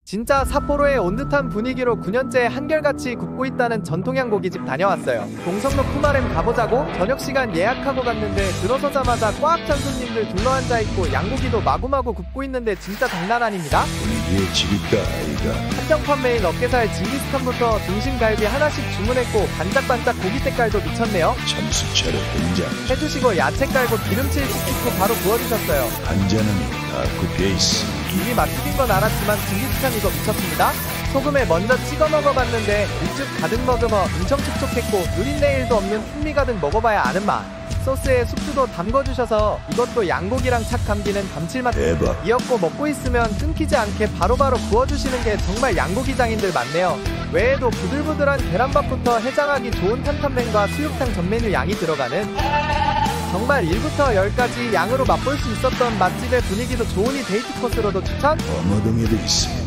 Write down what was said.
진짜 삿포로의 온 듯한 분위기로 9년째 한결같이 굽고 있다는 전통 양고기집 다녀왔어요. 동성로 푸마렘 가보자고 저녁시간 예약하고 갔는데 들어서자마자 꽉 찬 손님들 둘러앉아있고 양고기도 마구마구 굽고 있는데 진짜 장난 아닙니다. 분위기에 지겠다 아이가. 한정판 메인 어깨살 징기스칸부터 등심갈비 하나씩 주문했고 반짝반짝 고기 색깔도 미쳤네요. 참수차려 등장. 해주시고 야채 깔고 기름칠 시키고 바로 부어주셨어요. 한잔은 다 굽혀있어. 이미 맛있는 건 알았지만 징기스칸 이거 미쳤습니다. 소금에 먼저 찍어 먹어봤는데 육즙 가득 머금어 엄청 촉촉했고 누린내일도 없는 풍미 가득 먹어봐야 아는 맛. 소스에 숙주도 담궈주셔서 이것도 양고기랑 착 감기는 감칠맛 대박. 이었고 먹고 있으면 끊기지 않게 바로바로 구워주시는 게 정말 양고기장인들 많네요. 외에도 부들부들한 계란밥부터 해장하기 좋은 탄탄면과 수육탕 전 메뉴 양이 들어가는 정말 1부터 10까지 양으로 맛볼 수 있었던 맛집의 분위기도 좋으니 데이트 코스로도 추천? 어머동에도 있어.